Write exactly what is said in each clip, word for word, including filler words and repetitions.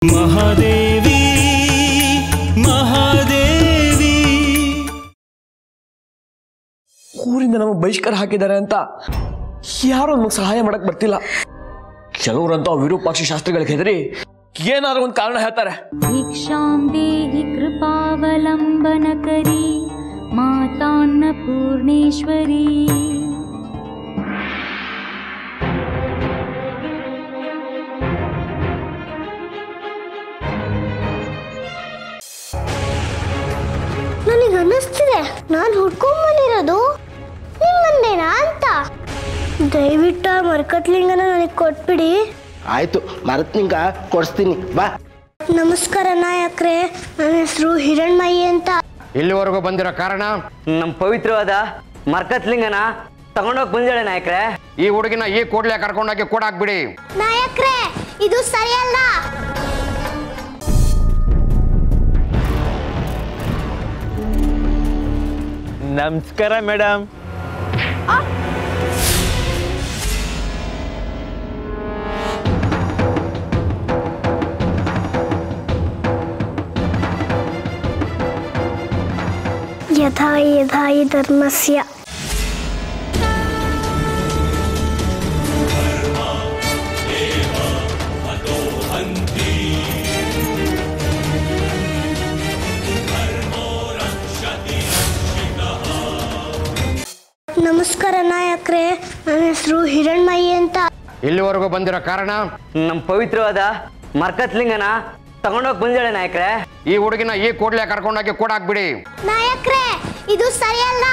ಮಹಾದೇವಿ ಮಹಾದೇವಿ. ಊರಿಂದ ನಮಗೆ ಬಹಿಷ್ಕಾರ ಹಾಕಿದ್ದಾರೆ ಅಂತ ಯಾರು ನಮಗೆ ಸಹಾಯ ಮಾಡಕ್ ಬರ್ತಿಲ್ಲ. ಕೆಲವರಂತೂ ವಿರೂಪಾಕ್ಷಿ ಶಾಸ್ತ್ರಿಗಳಿಗೆ ಹೆದರಿ ಏನಾದ್ರೂ ಒಂದು ಕಾರಣ ಹೇಳ್ತಾರೆ. ಭಿಕ್ಷಾಂ ದೇಹಿ ಕೃಪಾವಲಂಬನ ಕರಿ ಮಾತಾನ್ನ ಪೂರ್ಣೇಶ್ವರಿ. ನನಗೆ ಅನ್ನಿಸ್ತಿದೆ ನಾನು ಹುಡ್ಕೊಂಡ್ಬಂದಿರೋದು ನಿಮ್ಮನ್ನೇನಾ ಅಂತ. ದಯವಿಟ್ಟು ಆ ಮರಕತ್ಲಿಂಗನ ನನಗೆ ಕೊಟ್ಬಿಡಿ. ಆಯ್ತು, ಮರತ್ಲಿಂಗ ಕೊಡಿಸ್ತೀನಿ ಬಾ. ನಮಸ್ಕಾರ ನಾಯಕ್ರೆ, ನನ್ನ ಹೆಸರು ಹಿರಣ್ಮಯಿ ಅಂತ. ಇಲ್ಲಿವರೆಗೂ ಬಂದಿರೋ ಕಾರಣ ನಮ್ಮ ಪವಿತ್ರವಾದ ಮರ್ಕತ್ಲಿಂಗನ ತಗೊಂಡೋಗಿ ಬಂದಿಳೆ ನಾಯಕ್ರೆ. ಈ ಹುಡುಗಿನ ಈ ಕೂಡ್ಲೆ ಕರ್ಕೊಂಡೋಗಿ ಕೂಡ ಹಾಕ್ಬಿಡಿ. ನಾಯಕ್ರೆ, ಇದು ಸರಿಯಲ್ಲ. ನಮಸ್ಕಾರ ಮೇಡಮ್. ಯಥಾ ಯಥಾ ಹಿ ಧರ್ಮಸ್ಯ. ನಮಸ್ಕಾರ ನಾಯಕ್ರೆ, ನನ್ನ ಹೆಸರು ಹಿರಣ್ಮಯಿ ಅಂತ. ಇಲ್ಲಿವರೆಗೂ ಬಂದಿರೋ ಕಾರಣ ನಮ್ಮ ಪವಿತ್ರವಾದ ಮರ್ಕತ್ಲಿಂಗನ ತಗೊಂಡೋಗಿ ಬಂದಿಳೆ ನಾಯಕ್ರೆ. ಈ ಹುಡುಗಿನ ಈ ಕೂಡ್ಲೆ ಕರ್ಕೊಂಡೋಗಿ ಕೂಡ ಹಾಕ್ಬಿಡಿ. ನಾಯಕ್ರೆ, ಇದು ಸರಿಯಲ್ಲ.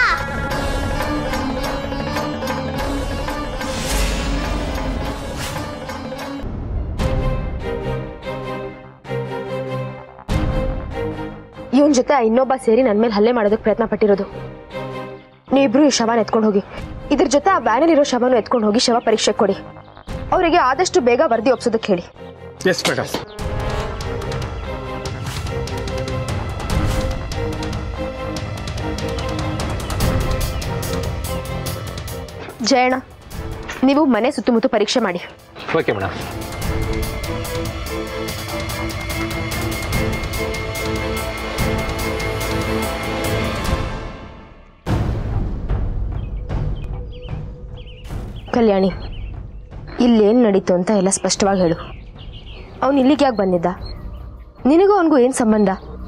ಇವನ್ ಜೊತೆ ಇನ್ನೊಬ್ಬ ಸೇರಿ ನನ್ನ ಮೇಲೆ ಹಲ್ಲೆ ಮಾಡೋದಕ್ಕೆ ಪ್ರಯತ್ನ ಪಟ್ಟಿರೋದು. ನೀವಿಬ್ರು ಈ ಶವನ ಎತ್ಕೊಂಡು ಹೋಗಿ, ಇದ್ರ ಜೊತೆ ಆ ವ್ಯಾನಲ್ಲಿರೋ ಶವನು ಎತ್ಕೊಂಡು ಹೋಗಿ ಶವ ಪರೀಕ್ಷೆ ಕೊಡಿ. ಅವರಿಗೆ ಆದಷ್ಟು ಬೇಗ ವರದಿ ಒಪ್ಸೋದಕ್ಕೆ ಹೇಳಿ. Yes madam. ಜಯಣ್ಣ, ನೀವು ಮನೆ ಸುತ್ತಮುತ್ತ ಪರೀಕ್ಷೆ ಮಾಡಿ. Okay madam. ಕಲ್ಯಾಣಿ, ಇಲ್ಲೇನು ನಡೀತು ಅಂತ ಎಲ್ಲ ಸ್ಪಷ್ಟವಾಗಿ ಹೇಳು. ಅವನು ಇಲ್ಲಿಗೆ ಯಾಕೆ ಬಂದಿದ್ದ? ನಿನಗೂ ಅವನಿಗೂ ಏನು ಸಂಬಂಧ?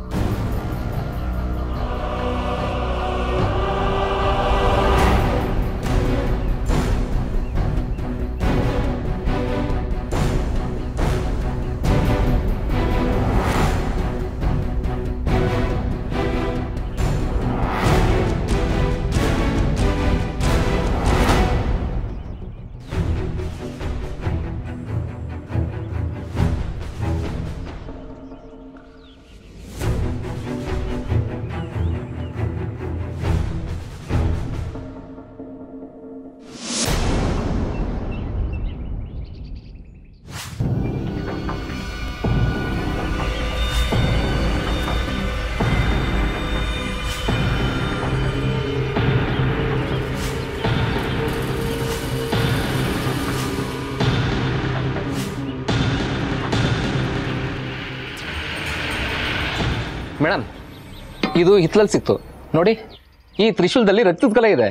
ಮೇಡಮ್, ಇದು ಹಿತ್ಲಲ್ಲಿ ಸಿಕ್ತು ನೋಡಿ. ಈ ತ್ರಿಶೂಲದಲ್ಲಿ ರಕ್ತದ ಕಲೆ ಇದೆ.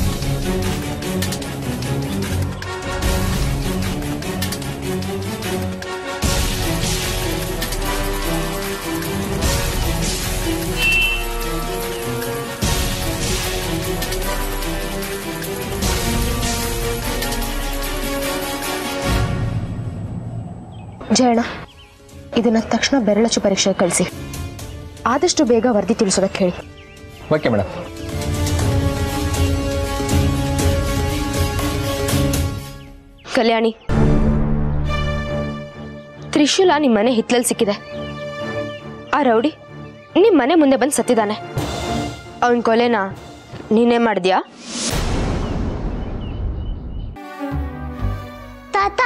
ಜಯಣ್ಣ, ಇದನ್ನ ತಕ್ಷಣ ಬೆರಳಚ್ಚು ಪರೀಕ್ಷೆಗೆ ಕಳಿಸಿ. ಆದಷ್ಟು ಬೇಗ ವರದಿ ತಿಳಿಸೋದಕ್ಕೆ ಹೇಳಿ. Okay madam. ಕಲ್ಯಾಣಿ, ತ್ರಿಶೂಲ ನಿಮ್ಮ ಮನೆ ಹಿತ್ಲಲ್ಲಿ ಸಿಕ್ಕಿದೆ. ಆ ರೌಡಿ ನಿಮ್ಮ ಮನೆ ಮುಂದೆ ಬಂದು ಸತ್ತಿದ್ದಾನೆ. ಅವನ ಕೊಲೆನ ನೀನೇ ಮಾಡಿದ್ಯಾ? ತಾತ,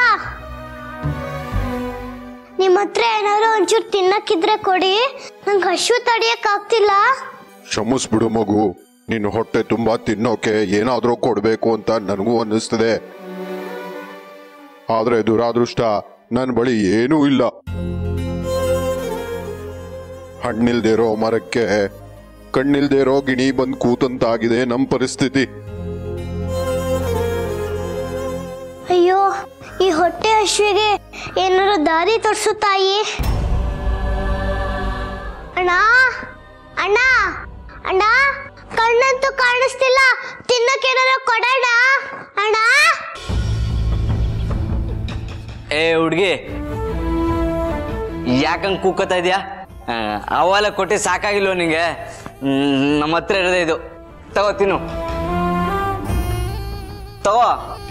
ನಿಮ್ಮ ಹತ್ರ ಏನಾದ್ರು ಒಂಚೂರು ತಿನ್ನಕ್ಕಿದ್ರೆ ಕೊಡಿ, ನಂಗೆ ಹಶು ತಡಿಯಕ್ ಆಗ್ತಿಲ್ಲ. ಕ್ಷಮಿಸ್ಬಿಡು ಮಗು, ನಿನ್ನ ಹೊಟ್ಟೆ ತುಂಬಾ ತಿನ್ನೋಕೆ ಏನಾದ್ರೂ ಕೊಡ್ಬೇಕು ಅಂತ ನನಗೂ ಅನ್ನಿಸ್ತದೆ. ಆದ್ರೆ ದುರಾದೃಷ್ಟ ನನ್ನ ಬಳಿ ಏನೂ ಇಲ್ಲ. ಹಣ್ಣಿಲ್ದೇ ಇರೋ ಮರಕ್ಕೆ ಕಣ್ಣಿಲ್ದೇ ಇರೋ ಗಿಣಿ ಬಂದ್ ಕೂತಂತಾಗಿದೆ ನಮ್ ಪರಿಸ್ಥಿತಿ. ಅಯ್ಯೋ, ಈ ಹೊಟ್ಟೆ ಹಸಿವಿಗೆ ಏನಾದ್ರು ದಾರಿ ತೋರಿಸು ತಾಯಿ. ಅಣ್ಣ ಅಣ್ಣ ಅಣ್ಣ, ಕಣ್ಣಂತೂ ಕಾಣಿಸ್ತಿಲ್ಲ, ತಿನ್ನಕ್ಕೇನಾದ್ರು ಕೊಡೋಣ ಅಣ್ಣ. ಏ ಹುಡ್ಗಿ, ಯಾಕಂಗ್ ಕೂಕೋತಾ ಇದೆಯಾ? ಅವೆಲ್ಲ ಕೊಟ್ಟು ಸಾಕಾಗಿಲ್ವ ನಿಂಗೆ? ನಮ್ಮ ಹತ್ರ ಇರೋದೇ ಇದು, ತಗೋ ತಿನ್ನು, ತಗೋ.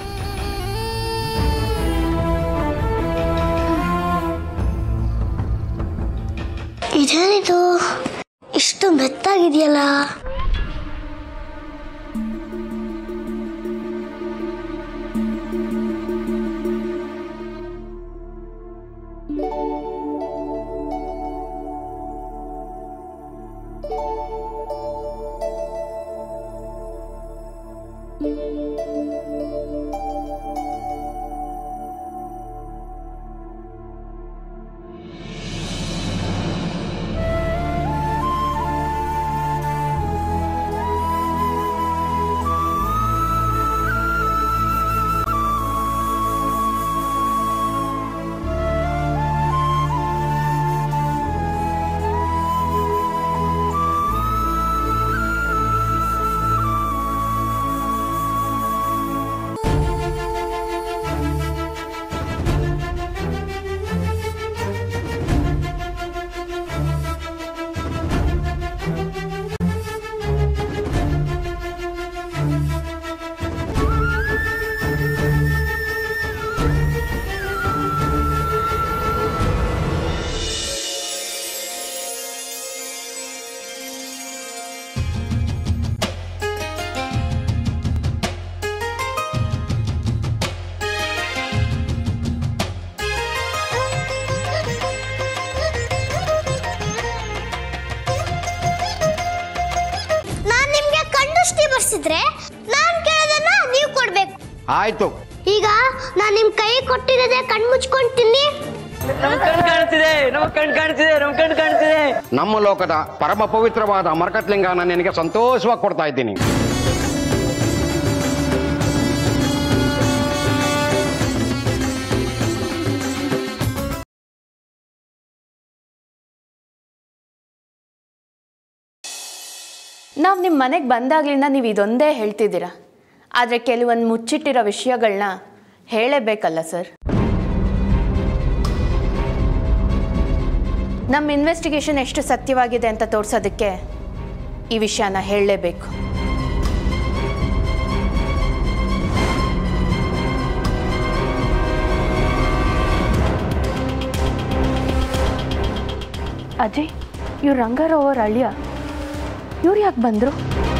ಇದೇನಿದು ಇಷ್ಟು ಮೆತ್ತಾಗಿದೆಯಲ್ಲ? ನಾನ್ ಕೇಳೋದನ್ನ ನೀವು ಕೊಡ್ಬೇಕು. ಆಯ್ತು. ಈಗ ನಾನ್ ನಿಮ್ ಕೈ ಕೊಟ್ಟಿರೋದೇ ಕಣ್ ಮುಚ್ಕೊಂಡು ತಿನ್ನಿ. ನಮ್ ಕಣ್ ಕಾಣ್ತಿದೆ, ನಮ್ ಕಣ್ ಕಾಣ್ತಿದೆ, ನಮ್ ಕಣ್ ಕಾಣ್ತಿದೆ. ನಮ್ಮ ಲೋಕದ ಪರಮ ಪವಿತ್ರವಾದ ಮರಕತ್ಲಿಂಗ ನಾನು ನಿನಗೆ ಸಂತೋಷವಾಗಿ ಕೊಡ್ತಾ ಇದ್ದೀನಿ. ನಾವು ನಿಮ್ಮ ಮನೆಗೆ ಬಂದಾಗಲಿಂದ ನೀವು ಇದೊಂದೇ ಹೇಳ್ತಿದ್ದೀರಾ, ಆದರೆ ಕೆಲವೊಂದು ಮುಚ್ಚಿಟ್ಟಿರೋ ವಿಷಯಗಳನ್ನ ಹೇಳಬೇಕಲ್ಲ ಸರ್. ನಮ್ಮ ಇನ್ವೆಸ್ಟಿಗೇಷನ್ ಎಷ್ಟು ಸತ್ಯವಾಗಿದೆ ಅಂತ ತೋರಿಸೋದಕ್ಕೆ ಈ ವಿಷಯನ ಹೇಳಲೇಬೇಕು. ಅಜಯ್, ಇವ್ರು ರಂಗಾರಾವ್ ಅವ್ರ ಅಳಿಯ, ಇವ್ರು ಯಾಕೆ ಬಂದರು?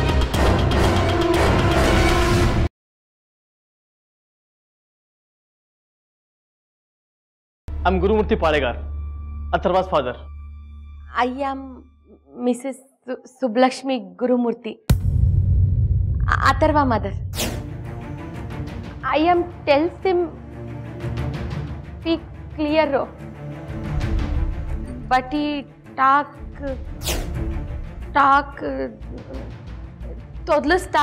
I am Gurumurthy Palegar, Atharva's father. I am Mrs Subbalakshmi Gurumurthy, Atharva mother. I am tells him speak clear, but ಈ ಟಾಕ್ ಟಾಕ್ ತೊದಲಿಸ್ತಾ.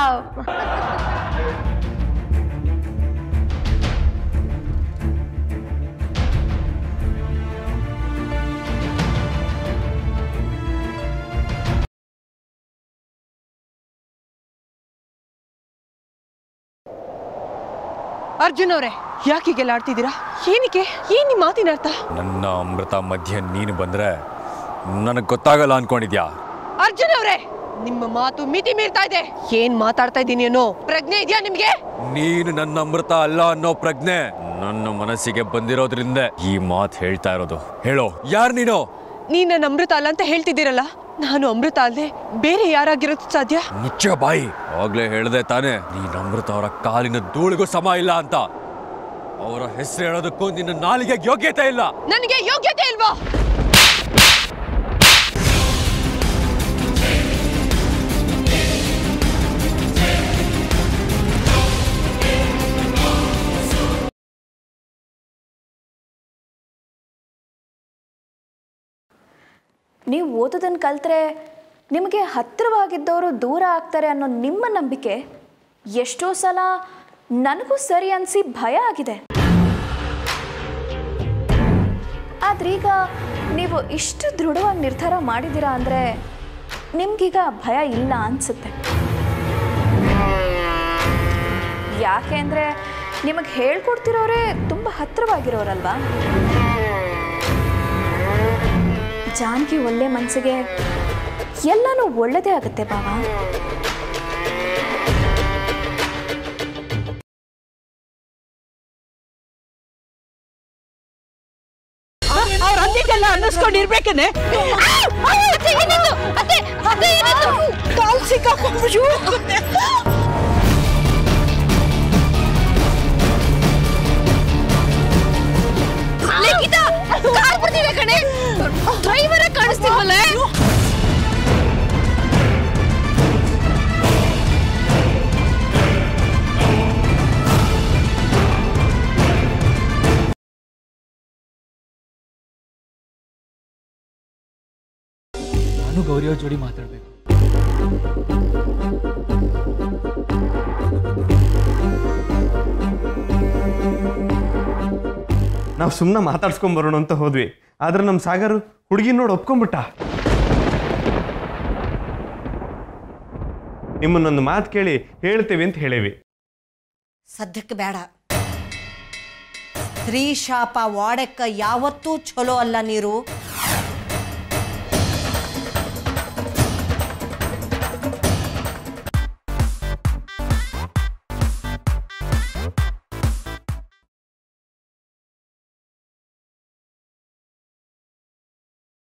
ಅರ್ಜುನ್ ಅವರೇ, ಯಾಕೆ ಹೀಗೆಲ್ಲ ಆಡ್ತಿದ್ದೀರಾ? ಏನಕ್ಕೆ? ಏನ್ ನಿಮ್ಮ ಮಾತಿನ ಅರ್ಥ? ನನ್ನ ಅಮೃತ ಮಧ್ಯೆ ನೀನು ಬಂದ್ರೆ ನನಗೆ ಗೊತ್ತಾಗಲ್ಲ ಅನ್ಕೊಂಡಿದ್ಯಾ? ಅರ್ಜುನ್ ಅವರೇ, ನಿಮ್ಮ ಮಾತು ಮಿತಿ ಮೀರ್ತಾ ಇದೆ. ಏನ್ ಮಾತಾಡ್ತಾ ಇದ್ದೀನಿ ಅನ್ನೋ ಪ್ರಜ್ಞೆ ಇದೆಯಾ ನಿಮ್ಗೆ? ನೀನು ನನ್ನ ಅಮೃತ ಅಲ್ಲ ಅನ್ನೋ ಪ್ರಜ್ಞೆ ನನ್ನ ಮನಸ್ಸಿಗೆ ಬಂದಿರೋದ್ರಿಂದ ಈ ಮಾತು ಹೇಳ್ತಾ ಇರೋದು. ಹೇಳೋ, ಯಾರು ನೀನು? ನೀನ್ ನನ್ನ ಅಮೃತ ಅಲ್ಲ ಅಂತ ಹೇಳ್ತಿದ್ದೀರಲ್ಲ, ನಾನು ಅಮೃತ ಅಲ್ಲದೆ ಬೇರೆ ಯಾರಾಗಿರೋದು ಸಾಧ್ಯ? ಮುಚ್ಚ ಬಾಯಿ. ಆಗ್ಲೇ ಹೇಳ್ದೆ ತಾನೆ, ನೀನ್ ಅಮೃತ ಅವರ ಕಾಲಿನ ಧೂಳಿಗೂ ಸಮ ಇಲ್ಲ ಅಂತ. ಅವರ ಹೆಸರು ಹೇಳೋದಕ್ಕೂ ನಿನ್ನ ನಾಲಿಗೆ ಯೋಗ್ಯತೆ ಇಲ್ಲ. ನನಗೆ ಯೋಗ್ಯತೆ ಇಲ್ವಾ? ನೀವು ಓದೋದನ್ನು ಕಲ್ತ್ರೆ ನಿಮಗೆ ಹತ್ತಿರವಾಗಿದ್ದವರು ದೂರ ಆಗ್ತಾರೆ ಅನ್ನೋ ನಿಮ್ಮ ನಂಬಿಕೆ ಎಷ್ಟೋ ಸಲ ನನಗೂ ಸರಿ ಅನಿಸಿ ಭಯ ಆಗಿದೆ. ಆದ್ರೀಗ ನೀವು ಇಷ್ಟು ದೃಢವಾಗಿ ನಿರ್ಧಾರ ಮಾಡಿದ್ದೀರಾ ಅಂದರೆ ನಿಮ್ಗೀಗ ಭಯ ಇಲ್ಲ ಅನಿಸುತ್ತೆ. ಯಾಕೆ ಅಂದರೆ ನಿಮಗೆ ಹೇಳ್ಕೊಡ್ತಿರೋರೇ ತುಂಬ ಹತ್ತಿರವಾಗಿರೋರಲ್ವಾ. ಜಾನಕಿ ಒಳ್ಳೆ ಮನಸ್ಸಿಗೆ ಎಲ್ಲನೂ ಒಳ್ಳೆಯದೇ ಆಗುತ್ತೆ ಬಾವಾ. ಅವ್ರ ಅಂದಿದ್ದೆಲ್ಲ ಅನ್ನಿಸ್ಕೊಂಡಿರ್ಬೇಕೇನೆ. ಕಾಲ್ ಸಿಕ್ಕಾಕೊಂಡ್ಬಿಟ್ಟು ಕಣೆ, ಡ್ರೈವರ ಕಾಣಿಸ್ತಿಲ್ವಲ್ಲ. ನಾನು ಗೌರಿಯೋ ಜೋಡಿ ಮಾತಾಡ್ಬೇಕು. ನಾವು ಸುಮ್ಮನೆ ಮಾತಾಡ್ಸ್ಕೊಂಬರೋಣ ಅಂತ ಹೋದ್ವಿ, ಆದ್ರೆ ನಮ್ಮ ಸಾಗರ್ ಹುಡುಗಿ ನೋಡಿ ಒಪ್ಕೊಂಡ್ಬಿಟ್ಟ. ನಿಮ್ಮನ್ನೊಂದು ಮಾತು ಕೇಳಿ ಹೇಳ್ತೇವೆ ಅಂತ ಹೇಳೇವಿ. ಸದ್ಯಕ್ಕೆ ಬೇಡ. ಸ್ತ್ರೀ ಶಾಪ ವಾಡಕ್ಕ ಯಾವತ್ತೂ ಚಲೋ ಅಲ್ಲ. ನೀರು